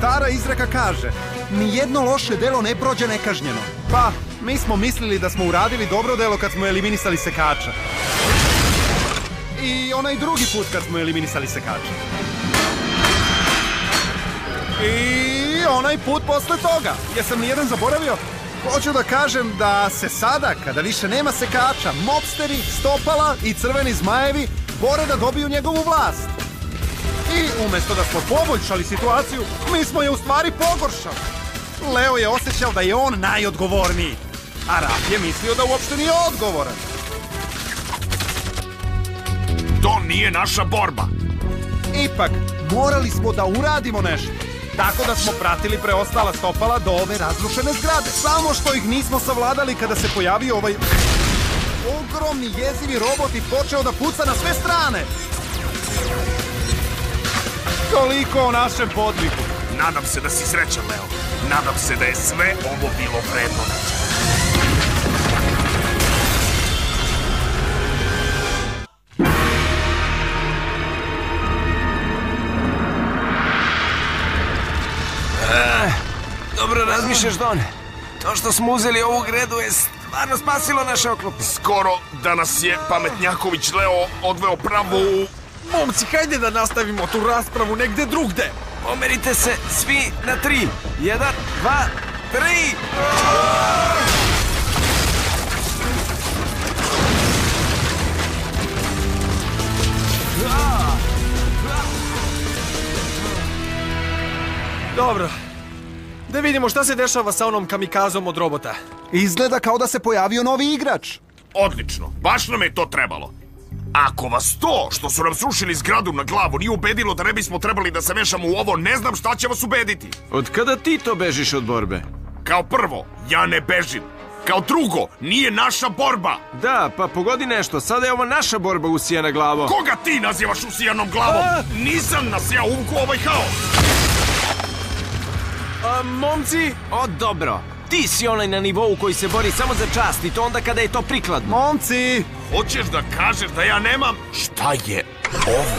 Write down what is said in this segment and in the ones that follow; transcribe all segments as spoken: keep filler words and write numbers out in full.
Stara izreka kaže, nijedno loše delo ne prođe nekažnjeno. Pa, mi smo mislili da smo uradili dobro delo kad smo eliminisali sekača. I onaj drugi put kad smo eliminisali sekača. I onaj put posle toga. Jesam li jedan zaboravio? Hoću da kažem da se sada, kada više nema sekača, mobsteri, stopala i crveni zmajevi bore da dobiju njegovu vlast. I umjesto da smo poboljšali situaciju, mi smo je u stvari pogoršali. Leo je osjećao da je on najodgovorniji, a Raf je mislio da uopšte nije odgovoran. To nije naša borba. Ipak, morali smo da uradimo nešto. Tako da smo pratili preostala stopala do ove razrušene zgrade. Samo što ih nismo savladali kada se pojavio ovaj ogromni jezivi robot i počeo da puca na sve strane. Toliko o našem podvigu. Nadam se da si srećan, Leo. Nadam se da je sve ovo bilo vredno. Dobro razmišljaš, Don. To što smo uzeli ovu gredu je stvarno spasilo naše oklope. Skoro da nas je pametnjaković Leo odveo pravo u... Momci, hajde da nastavimo tu raspravu negde drugde. Pomerite se svi na tri. Jedan, dva, tri! Dobro. Da vidimo šta se dešava sa onom kamikazom od robota. Izgleda kao da se pojavio novi igrač. Odlično, baš nam je to trebalo. Ako vas to, što su nam srušili zgradu na glavu, nije ubedilo da ne bismo trebali da se mešamo u ovo, ne znam šta će vas ubediti. Od kada ti to bežiš od borbe? Kao prvo, ja ne bežim. Kao drugo, nije naša borba. Da, pa pogodi nešto, sada je ovo naša borba usijana glavo. Koga ti nazivaš usijanom glavom? Nisam nas ja uvukao ovaj haos. A, momci? O, dobro. Ti si onaj na nivou koji se bori samo za čast i to onda kada je to prikladno. Momci! Hoćeš da kažeš da ja nemam... Šta je ovo?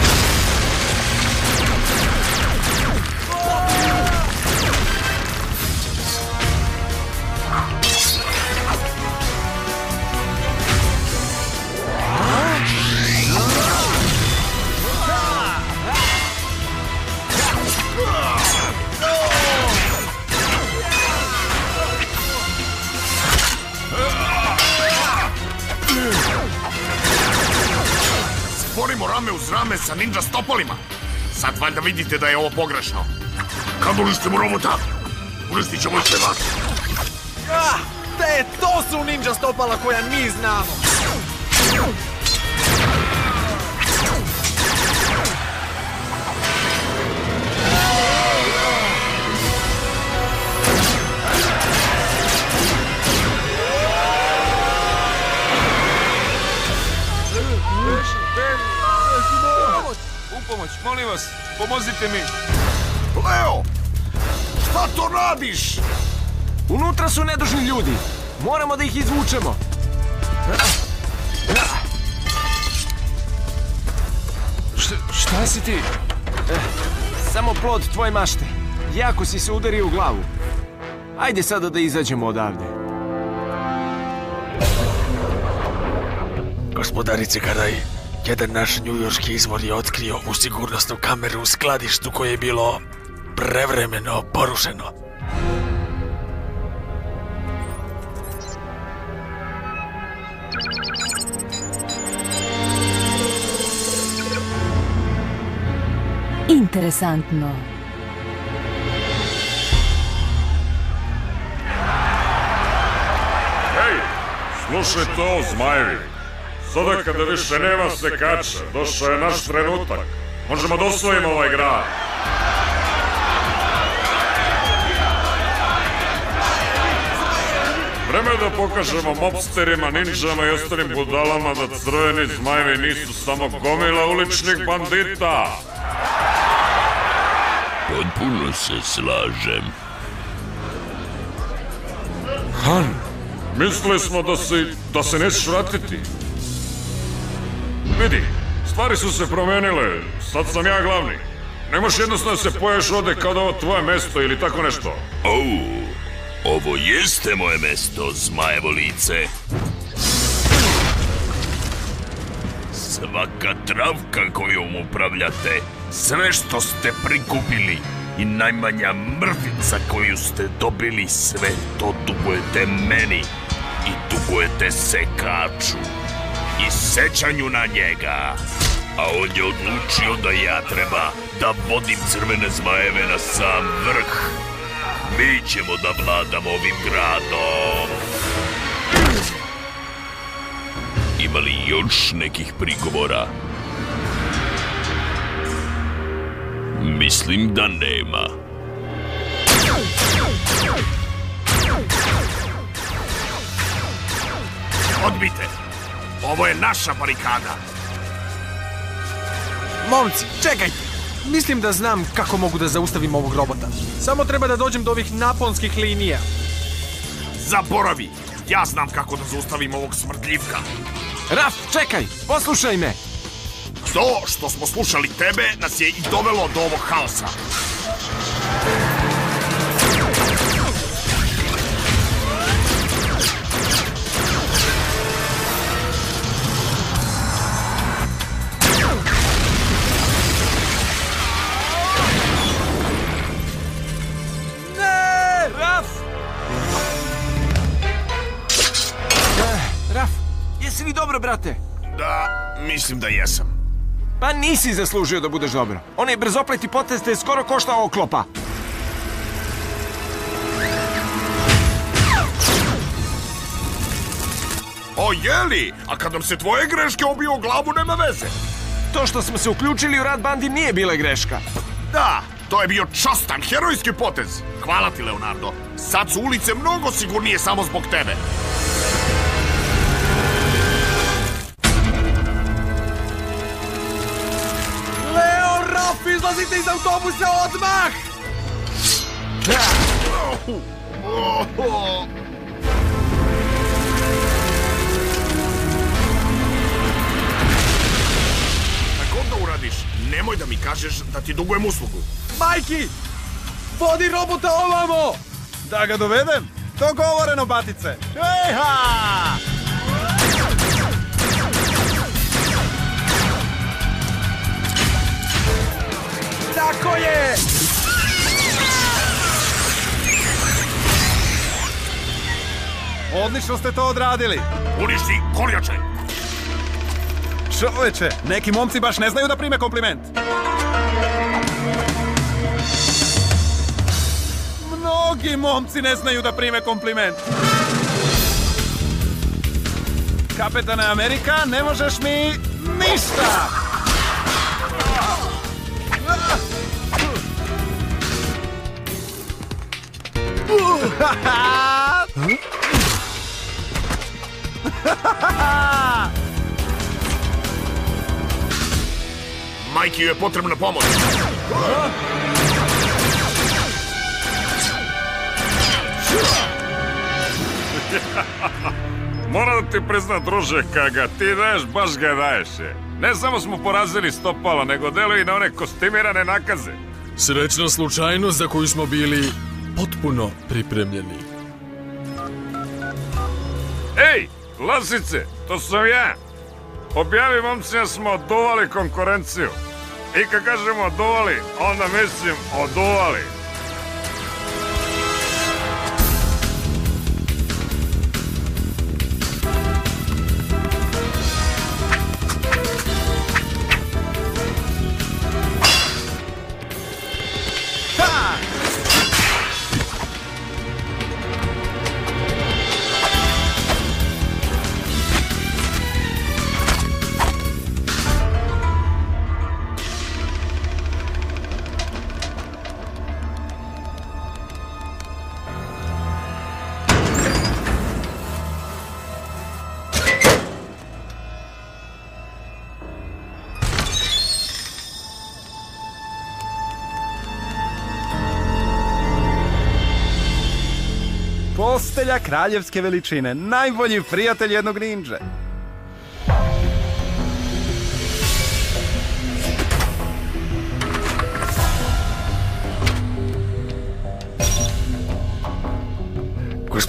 Sporimo rame uz rame sa ninja stopalima. Sad valjda vidite da je ovo pogrešno. Kad uništimo robota, uništit ćemo i sve vas. Ah, te, to su ninja stopala koja mi znamo. Pomoć, molim vas, pomozite mi. Leo, šta to radiš? Unutra su nedužni ljudi. Moramo da ih izvučemo. Š, šta si ti? Eh, samo plod tvoje mašte. Jako si se udario u glavu. Ajde sada da izađemo odavde. Gospodarice Karaj, jedan naš njujorški izvor je otkrio u sigurnosnu kameru u skladištu koje je bilo prevremeno porušeno. Interesantno. Hej, slušajte ovo, zmajevi. Sada kada više nema sekača, došao je naš trenutak. Možemo da osvojimo ovaj grad. Vreme je da pokažemo mobsterima, ninjama i ostalim budalama da crveni zmajevi nisu samo gomila uličnih bandita. Potpuno se slažem. Han, mislili smo da se, da se nećeš vratiti. Vidi, stvari su se promenile, sad sam ja glavni. Ne možeš jednostavno se poješ ovde kao da ovo tvoje mesto ili tako nešto. Au, ovo jeste moje mesto, zmajevo lice. Svaka travka kojom upravljate, sve što ste prikupili i najmanja mrvica koju ste dobili, sve to dugujete meni i dugujete sekaču i sećanju na njega. A on je odlučio da ja treba da vodim crvene zmajeve na sam vrh. Mi ćemo da vladamo ovim gradom. Ima li još nekih prigovora? Mislim da nema. Odbite! Ovo je naša barikada! Momci, čekajte! Mislim da znam kako mogu da zaustavim ovog robota. Samo treba da dođem do ovih naponskih linija. Zaboravi! Ja znam kako da zaustavim ovog smrdljivka. Raf, čekaj! Poslušaj me! To što smo slušali tebe nas je i dovelo do ovog haosa. Jesi li dobro, brate? Da, mislim da jesam. Pa nisi zaslužio da budeš dobro. Onaj brzopleti potez te je skoro koštao oklopa. O, jeli? A kad nam se tvoje greške obiju o glavu, nema veze. To što smo se uključili u rad bandi nije bila greška. Da, to je bio častan, herojski potez. Hvala ti, Leonardo. Sad su ulice mnogo sigurnije samo zbog tebe. Izlazite iz autobusa odmah! Kako da uradiš? Nemoj da mi kažeš da ti dugujem uslugu. Majki! Vodi robota ovamo! Da ga dovedem? Dogovoreno, batice! Ejha! Tako je! Odlično ste to odradili! Uništi kornjače! Čoveče, neki momci baš ne znaju da prime kompliment. Mnogi momci ne znaju da prime kompliment. Kapetane Amerika, ne možeš mi ništa! Majki je potrebna pomoć. Moram da ti priznam, druže, kad ga ti daješ, baš ga daješ. Ne samo smo porazili Stopala, nego deluje i na one kostimirane nakaze. Srećna slučajnost za koju smo bili potpuno pripremljeni. Ej, Lasice, to sam ja. Objavi momcima smo oduvali konkurenciju. I kad kažemo oduvali, onda mislim oduvali. Postelja kraljevske veličine, najbolji prijatelj jednog ninđe.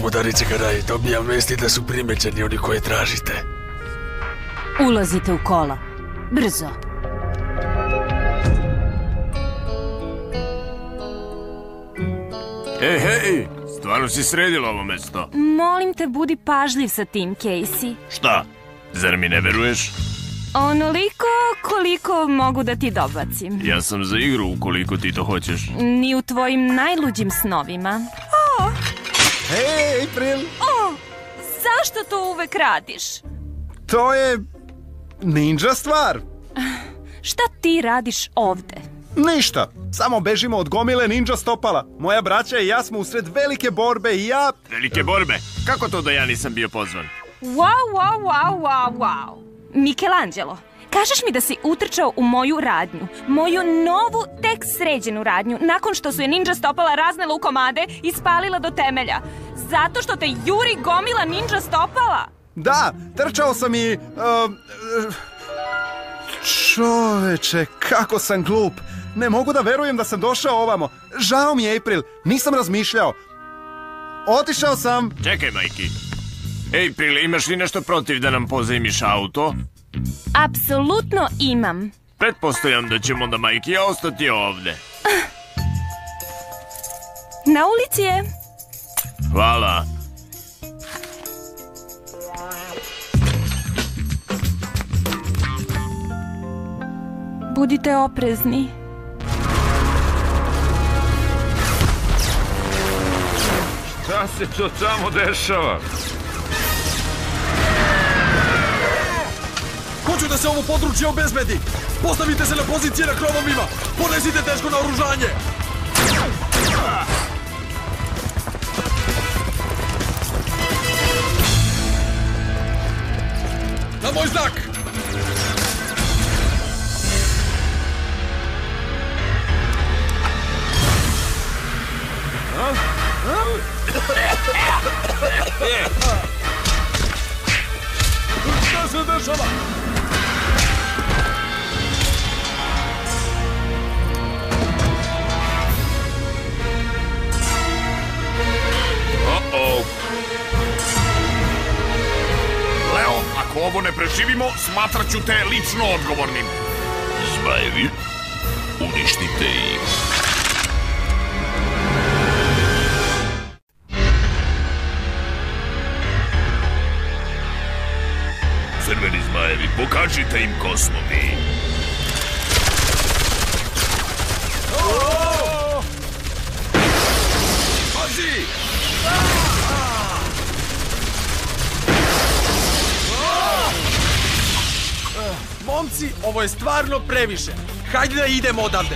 gospodari Cegaraj, dobijam vesti da su primećeni oni koje tražite. Ulazite u kola. Brzo. Ej, hej, stvarno si sredila ovo mesto. Molim te, budi pažljiv sa tim, Casey. Šta? Zar mi ne veruješ? Onoliko koliko mogu da ti dobacim. Ja sam za igru ukoliko ti to hoćeš. Ni u tvojim najluđim snovima. O! Hej, April! O! Zašto to uvek radiš? To je ninja stvar. Šta ti radiš ovde? Ništa, samo bežimo od gomile ninja stopala. Moja braća i ja smo usred velike borbe i ja... Velike borbe? Kako to da ja nisam bio pozvan? Wow, wow, wow, wow, wow. Michelangelo, kažeš mi da si utrčao u moju radnju, moju novu, tek sređenu radnju, nakon što su je ninja stopala raznela u komade i spalila do temelja. Zato što te juri gomila ninja stopala? Da, trčao sam i... Uh, uh, čoveče, kako sam glup. Ne mogu da verujem da sam došao ovamo. Žao mi je, April, nisam razmišljao. Otišao sam. Čekaj, majki. April, imaš li nešto protiv da nam pozajmiš auto? Apsolutno imam. Pretpostavljam da ćemo da majki ja ostati ovde. Na ulici je. Hvala. Budite oprezni. Šta se to tamo dešava? Hoću da se ovo područje obezbedi. Postavite se na pozicije na krovovima. Ponesite teško naoružanje. Na moj znak. Šta se dešava? Uh-oh. Leo, ako ovo ne preživimo, smatrat ću te lično odgovornim. Zmajevi, uništite ih. Crveni zmajevi, pokažite im ko smo mi. Pazi! Momci, ovo je stvarno previše. Hajde da idemo odavde.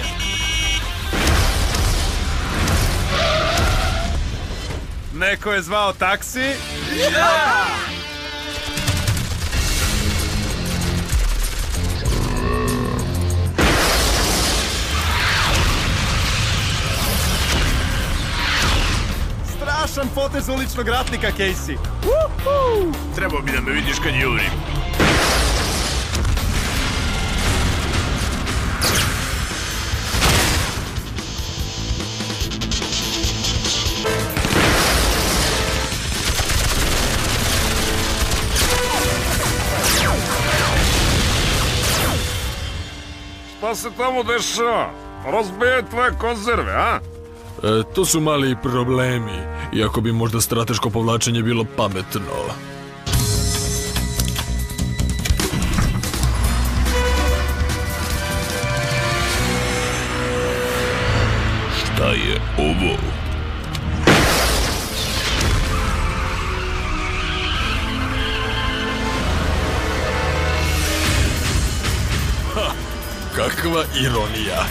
Neko je zvao taksi. Strašan potez uličnog ratnika, Casey. Trebao bi da me vidiš kad jurim. Šta se tamo dešava? Razbije tvoje konzerve, a? E, to su mali problemi, iako bi možda strateško povlačenje bilo pametno. Šta je ovo? Ha, kakva ironija.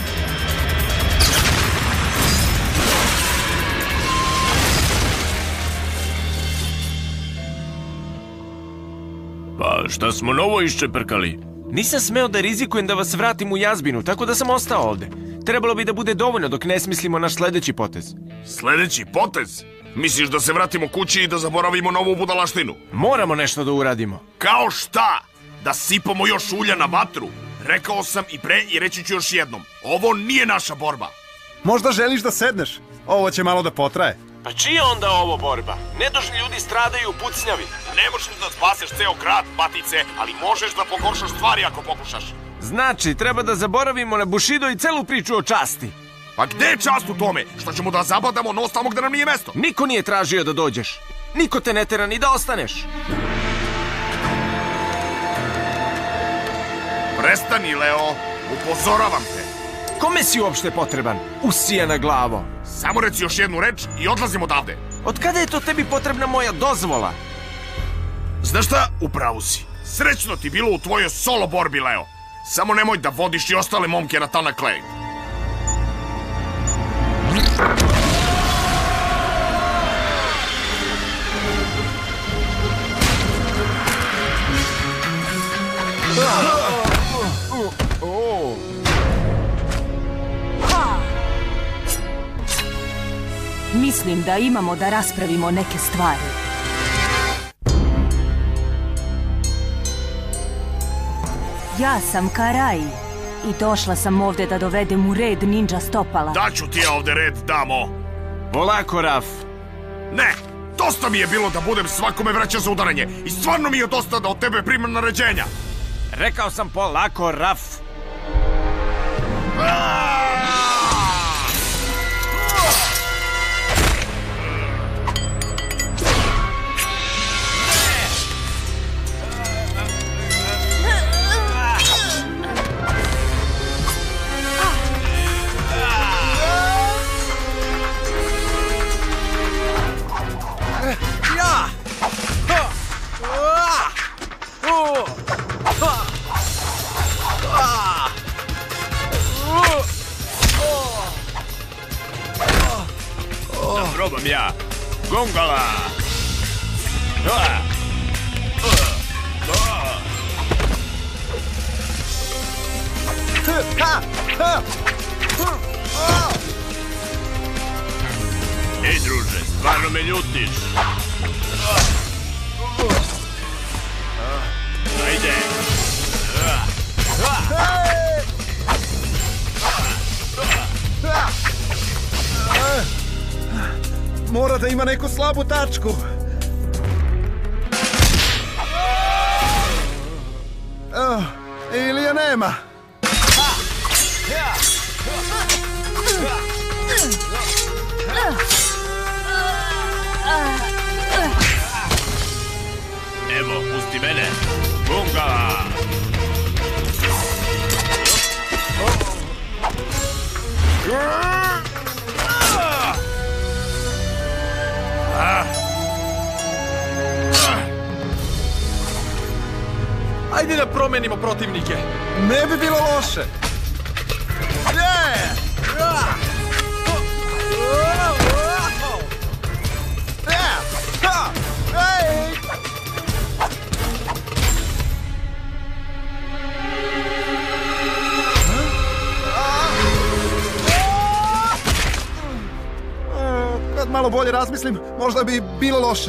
Pa šta smo novo iščeprkali? Nisam smeo da rizikujem da vas vratim u jazbinu, tako da sam ostao ovde. Trebalo bi da bude dovoljno dok ne smislimo naš sledeći potez. Sledeći potez? Misliš da se vratimo kući i da zaboravimo novu budalaštinu? Moramo nešto da uradimo. Kao šta? Da sipamo još ulja na vatru? Rekao sam i pre i reći ću još jednom. Ovo nije naša borba. Možda želiš da sedneš? Ovo će malo da potraje. Pa čija onda ovo borba? Nedužni ljudi stradaju u pucnjavi. Ne možeš da spaseš ceo grad, Batice, ali možeš da pogoršaš stvari ako pokušaš. Znači, treba da zaboravimo na Bushido i celu priču o časti. Pa gde je čast u tome? Što ćemo da zabadamo nos tamo gde nam nije mesto? Niko nije tražio da dođeš. Niko te ne tera ni da ostaneš. Prestani, Leo. Upozoravam te. Kome si uopšte potreban? Usijana glavo. Samo reci još jednu reč i odlazimo odavde. Od kada je to tebi potrebna moja dozvola? Znaš šta? Upravo si. Srećno ti bilo u tvojoj solo borbi, Leo. Samo nemoj da vodiš i ostale momke na Tana Clay. Mislim da imamo da raspravimo neke stvari. Ja sam Karai i došla sam ovde da dovedem u red ninja stopala. Daću ti ja ovde red, damo. Polako, Raf. Ne, dosta mi je bilo da budem svakome vraća za udaranje i stvarno mi je dosta da od tebe primam naređenja. Rekao sam polako, Raf. Da probam ja. Gongala! Ej, druže, stvarno me ljutiš. Ajde. Mora da ima neku slabu tačku. Oh, ili je nema. Evo, pusti mene. Gongala! Ajde da promenimo protivnike. Ne bi bilo loše. Kad malo bolje razmislim, možda bi bilo loše.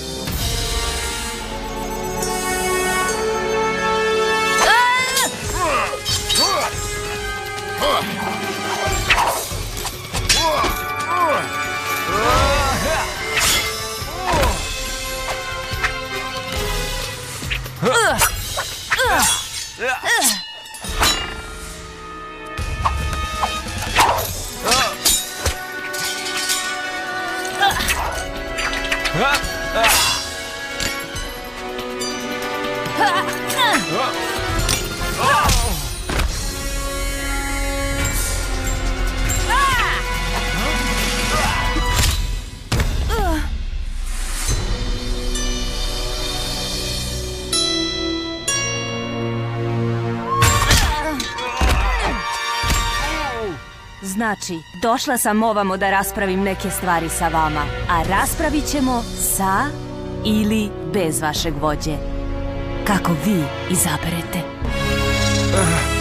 Znači, došla sam ovamo da raspravim neke stvari sa vama, a raspravit ćemo sa ili bez vašeg vođe. Kako vi izaberete. Uh.